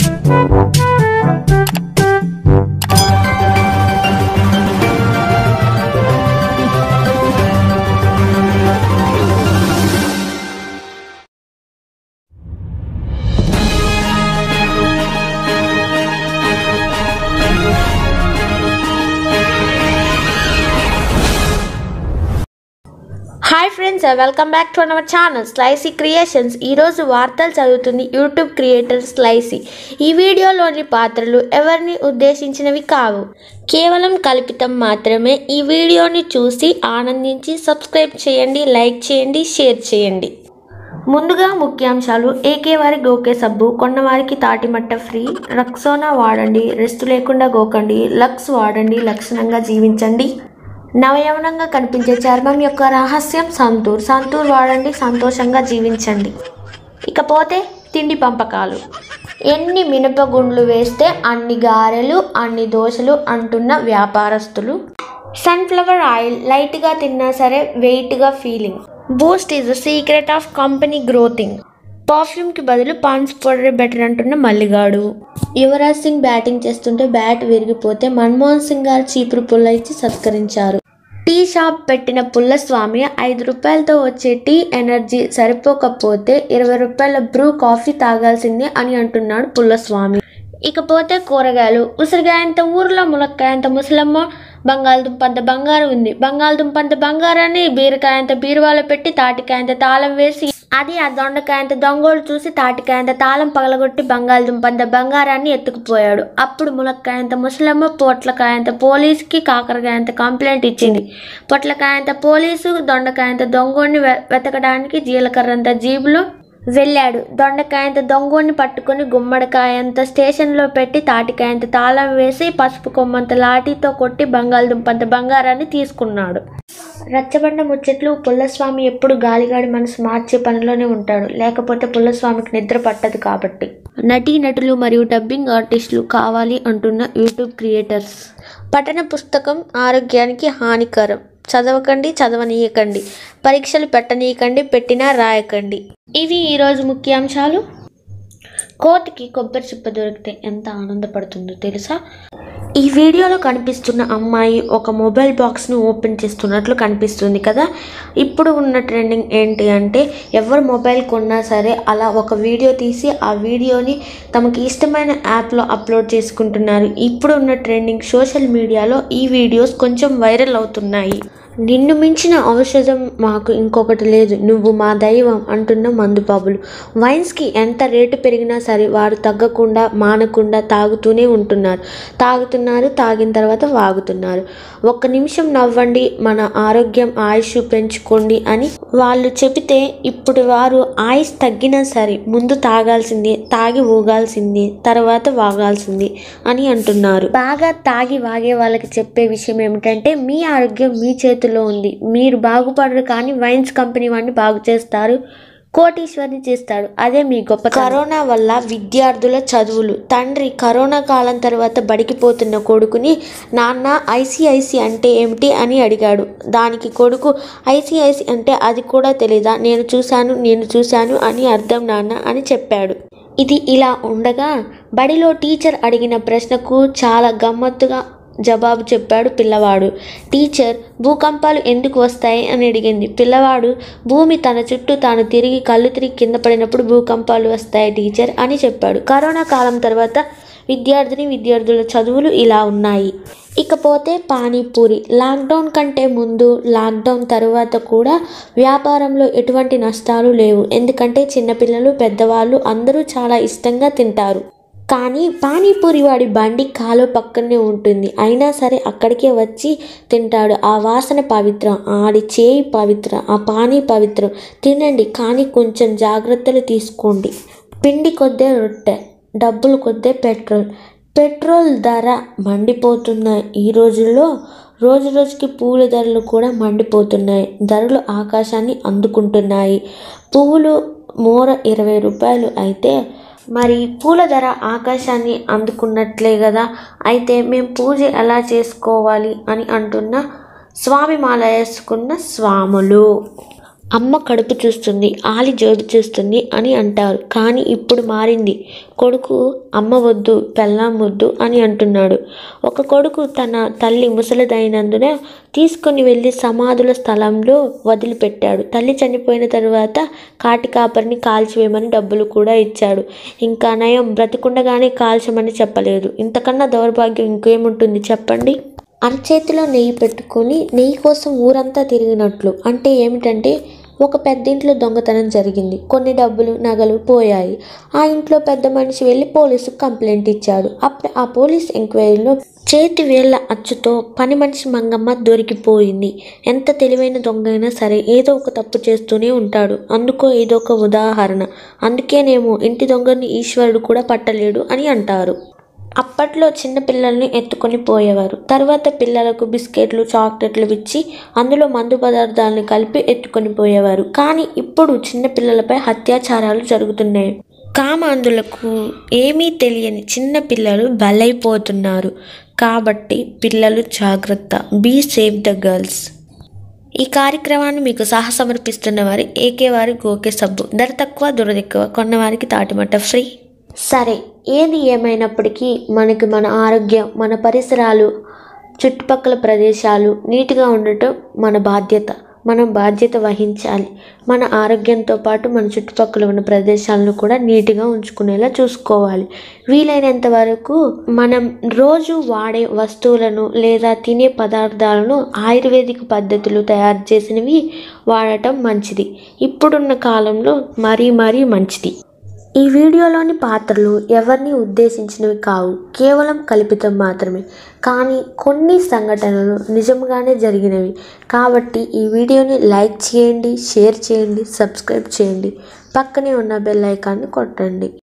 Hi friends, welcome back to our channel Slicy Creations. ఈ రోజు వార్తలు చదువుతుంది యూట్యూబ్ క్రియేటర్ స్లైసీ. ఈ వీడియోలోని పాత్రలు ఎవరిని ఉద్దేశించినవి కావు, కేవలం కల్పితం మాత్రమే. ఈ వీడియోని చూసి ఆనందించి సబ్స్క్రైబ్ చేయండి, లైక్ చేయండి, షేర్ చేయండి. ముందుగా ముఖ్యాంశాలు. ఏకే వారి గోకే సబ్బు కొన్నవారికి తాటిమట్ట ఫ్రీ. రక్సోనా వాడండి, రెస్ట్ లేకుండా గోకండి. లక్స్ వాడండి, లక్షణంగా జీవించండి. నవయవనంగా కనిపించే చర్మం యొక్క రహస్యం సంతూర్ వాడండి, సంతోషంగా జీవించండి. ఇకపోతే తిండి పంపకాలు. ఎన్ని మినపగుండ్లు వేస్తే అన్ని గారెలు, అన్ని దోశలు అంటున్న వ్యాపారస్తులు. సన్ఫ్లవర్ ఆయిల్ లైట్గా తిన్నా సరే వెయిట్గా feeling. Boost is the secret of company growthing. పర్ఫ్యూమ్కి బదులు పాన్స్ పౌడర్ బెటర్ అంటున్న మల్లిగాడు. యువరాజ్ సింగ్ బ్యాటింగ్ చేస్తుంటే బ్యాట్ విరిగిపోతే మన్మోహన్ సింగ్ గారు చీపురు పుల్ల ఇచ్చి సత్కరించారు. టీ షాప్ పెట్టిన పుల్లస్వామి 5 రూపాయలతో వచ్చే టీ ఎనర్జీ సరిపోకపోతే 20 రూపాయల బ్రూ కాఫీ తాగాల్సిందే అని అంటున్నాడు పుల్లస్వామి. ఇకపోతే కూరగాయలు. ఉసిరిగాయంత ఊర్లో ములక్కాయంత ముసలమ్మ. బంగాళదుంపంత బంగారం ఉంది. బంగాళదుంపంత బంగారాన్ని బీరకాయంత బీరువాలో పెట్టి తాటికాయంత తాళం వేసి అది ఆ దొండకాయంత దొంగోడు చూసి తాటికాయంత తాళం పగలగొట్టి బంగాళదుంపంత బంగారాన్ని ఎత్తుకుపోయాడు. అప్పుడు ములక్కాయంత ముసలమ్మ పొట్లకాయంత పోలీసుకి కాకరకాయంత కంప్లైంట్ ఇచ్చింది. పొట్లకాయంత పోలీసు దొండకాయంత దొంగోడిని వెతకడానికి జీలకర్రంత జీబులో వెళ్ళాడు. దొండకాయంత దొంగోడిని పట్టుకుని గుమ్మడికాయంత స్టేషన్లో పెట్టి తాటికాయంత తాళం వేసి పసుపు కొమ్మంత లాఠీతో కొట్టి బంగాళదుంపంత బంగారాన్ని తీసుకున్నాడు. రచ్చబండ ముచ్చట్లు. పుల్లస్వామి ఎప్పుడు గాలిగాడి మనసు మార్చే పనిలోనే ఉంటాడు, లేకపోతే పుల్లస్వామికి నిద్ర పట్టదు కాబట్టి. నటీనటులు మరియు డబ్బింగ్ ఆర్టిస్టులు కావాలి అంటున్న యూట్యూబ్ క్రియేటర్స్. పఠన పుస్తకం ఆరోగ్యానికి హానికరం. చదవకండి, చదవనీయకండి. పరీక్షలు పెట్టనీయకండి, పెట్టినా రాయకండి. ఇవి ఈరోజు ముఖ్యాంశాలు. కోతికి కొబ్బరి చిప్ప దొరికితే ఎంత ఆనందపడుతుందో తెలుసా? ఈ వీడియోలో కనిపిస్తున్న అమ్మాయి ఒక మొబైల్ బాక్స్ను ఓపెన్ చేస్తున్నట్లు కనిపిస్తుంది కదా. ఇప్పుడు ఉన్న ట్రెండింగ్ ఏంటి అంటే, ఎవరు మొబైల్ కొన్నా సరే అలా ఒక వీడియో తీసి ఆ వీడియోని తమకి ఇష్టమైన యాప్లో అప్లోడ్ చేసుకుంటున్నారు. ఇప్పుడు ఉన్న ట్రెండింగ్ సోషల్ మీడియాలో ఈ వీడియోస్ కొంచెం వైరల్ అవుతున్నాయి. నిన్ను మించిన ఔషధం మాకు ఇంకొకటి లేదు, నువ్వు మా దైవం అంటున్న మందుబాబులు. వైన్స్కి ఎంత రేటు పెరిగినా సరే వారు తగ్గకుండా మానకుండా తాగుతూనే ఉంటున్నారు. తాగిన తర్వాత వాగుతున్నారు. 1 నిమిషం నవ్వండి, మన ఆరోగ్యం ఆయుష్ పెంచుకోండి అని వాళ్ళు చెబితే ఇప్పుడు వారు ఆయుష్ తగ్గినా సరే ముందు తాగాల్సిందే, తాగి ఊగాల్సిందే, తర్వాత వాగాల్సిందే అని అంటున్నారు. బాగా తాగి వాగే వాళ్ళకి చెప్పే విషయం ఏమిటంటే, మీ ఆరోగ్యం మీ చేతిలో ఉంది. మీరు బాగుపడరు, కానీ వైన్స్ కంపెనీ వాడిని బాగు చేస్తారు, కోటీశ్వరిని చేస్తాడు. అదే మీ గొప్ప. కరోనా వల్ల విద్యార్థుల చదువులు. తండ్రి కరోనా కాలం తర్వాత బడికిపోతున్న కొడుకుని, నాన్న ఐసిఐసి అంటే ఏమిటి అని అడిగాడు. దానికి కొడుకు, ఐసిఐసి అంటే అది కూడా తెలీదా, నేను చూశాను అని అర్థం నాన్న అని చెప్పాడు. ఇది ఇలా ఉండగా బడిలో టీచర్ అడిగిన ప్రశ్నకు చాలా గమ్మత్తుగా జవాబు చెప్పాడు పిల్లవాడు. టీచర్, భూకంపాలు ఎందుకు వస్తాయి అని అడిగింది. పిల్లవాడు, భూమి తన చుట్టూ తాను కళ్ళు తిరిగి కింద పడినప్పుడు భూకంపాలు వస్తాయి టీచర్ అని చెప్పాడు. కరోనా కాలం తర్వాత విద్యార్థుల చదువులు ఇలా ఉన్నాయి. ఇకపోతే పానీపూరి. లాక్డౌన్ కంటే ముందు, లాక్డౌన్ తర్వాత కూడా వ్యాపారంలో ఎటువంటి నష్టాలు లేవు. ఎందుకంటే చిన్నపిల్లలు, పెద్దవాళ్ళు అందరూ చాలా ఇష్టంగా తింటారు. కానీ పానీపూరి వాడి బండి కాలువ పక్కనే ఉంటుంది, అయినా సరే అక్కడికే వచ్చి తింటాడు. ఆ వాసన పవిత్రం, ఆడి చేయి పవిత్రం, ఆ పానీ పవిత్రం. తినండి, కానీ కొంచెం జాగ్రత్తలు తీసుకోండి. పిండి కొద్దే రొట్టె, డబ్బులు కొద్దే పెట్రోల్ ధర మండిపోతున్నాయి. ఈ రోజుల్లో రోజుకి పూల ధరలు కూడా మండిపోతున్నాయి. ధరలు ఆకాశాన్ని అందుకుంటున్నాయి. పువ్వులు మూర 20 రూపాయలు అయితే మరి పూల ధర ఆకాశాన్ని అందుకున్నట్లే కదా. అయితే మేము పూజ ఎలా చేసుకోవాలి అని అంటున్న స్వామి మాల వేసుకున్న స్వాములు. అమ్మ కడుపు చూస్తుంది, ఆలి జోడు చూస్తుంది అని అంటారు. కానీ ఇప్పుడు మారింది. కొడుకు అమ్మ వద్దు, పెళ్ళాం వద్దు అని అంటున్నాడు. ఒక కొడుకు తన తల్లి ముసలిదైనందున తీసుకుని వెళ్ళి సమాధుల స్థలంలో వదిలిపెట్టాడు. తల్లి చనిపోయిన తరువాత కాటి కాపరిని కాల్చివేయమని డబ్బులు కూడా ఇచ్చాడు. ఇంకా నయం, బ్రతికుండగానే కాల్చమని చెప్పలేదు. ఇంతకన్నా దౌర్భాగ్యం ఇంకేముంటుంది చెప్పండి. అరచేతిలో నెయ్యి పెట్టుకొని నెయ్యి కోసం ఊరంతా తిరిగినట్లు. అంటే ఏమిటంటే, ఒక పెద్దింట్లో దొంగతనం జరిగింది. కొన్ని డబ్బులు, నగలు పోయాయి. ఆ ఇంట్లో పెద్ద మనిషి వెళ్ళి పోలీసుకు కంప్లైంట్ ఇచ్చాడు. అప్పుడు ఆ పోలీస్ ఎంక్వైరీలో చేతి వేళ్ల అచ్చుతో పని మనిషి మంగమ్మ దొరికిపోయింది. ఎంత తెలివైన దొంగ అయినా సరే ఏదో ఒక తప్పు చేస్తూనే ఉంటాడు. అందుకో ఇదొక ఉదాహరణ. అందుకేనేమో ఇంటి దొంగని ఈశ్వరుడు కూడా పట్టలేడు అని అంటారు. అప్పట్లో చిన్న పిల్లల్ని ఎత్తుకొని పోయేవారు. తర్వాత పిల్లలకు బిస్కెట్లు, చాక్లెట్లు ఇచ్చి అందులో మందు పదార్థాలను కలిపి ఎత్తుకొని పోయేవారు. కానీ ఇప్పుడు చిన్న పిల్లలపై అత్యాచారాలు జరుగుతున్నాయి. కామాంధులకు ఏమీ తెలియని చిన్న పిల్లలు బలైపోతున్నారు. కాబట్టి పిల్లలు జాగ్రత్త. Be save the girls. ఈ కార్యక్రమాన్ని మీకు సమర్పిస్తున్న వారి ఏకేవారి గోకే సబ్బు. ధర తక్కువ, దురదెక్కువ. కొన్నవారికి తాటిమట్ట ఫ్రీ. సరే, ఏది ఏమైనప్పటికీ మనకి మన ఆరోగ్యం, మన పరిసరాలు, చుట్టుపక్కల ప్రదేశాలు నీట్గా ఉండటం మన బాధ్యత. మనం బాధ్యత వహించాలి. మన ఆరోగ్యంతో పాటు మన చుట్టుపక్కల ఉన్న ప్రదేశాలను కూడా నీట్గా ఉంచుకునేలా చూసుకోవాలి. వీలైనంత వరకు మనం రోజు వాడే వస్తువులను లేదా తినే పదార్థాలను ఆయుర్వేదిక్ పద్ధతులు తయారు చేసినవి వాడటం మంచిది. ఇప్పుడున్న కాలంలో మరీ మంచిది. ఈ వీడియోలోని పాత్రలు ఎవరిని ఉద్దేశించినవి కావు, కేవలం కల్పితం మాత్రమే. కానీ కొన్ని సంఘటనలు నిజంగానే జరిగినవి. కాబట్టి ఈ వీడియోని లైక్ చేయండి, షేర్ చేయండి, సబ్స్క్రైబ్ చేయండి. పక్కనే ఉన్న బెల్ ఐకాన్ని కొట్టండి.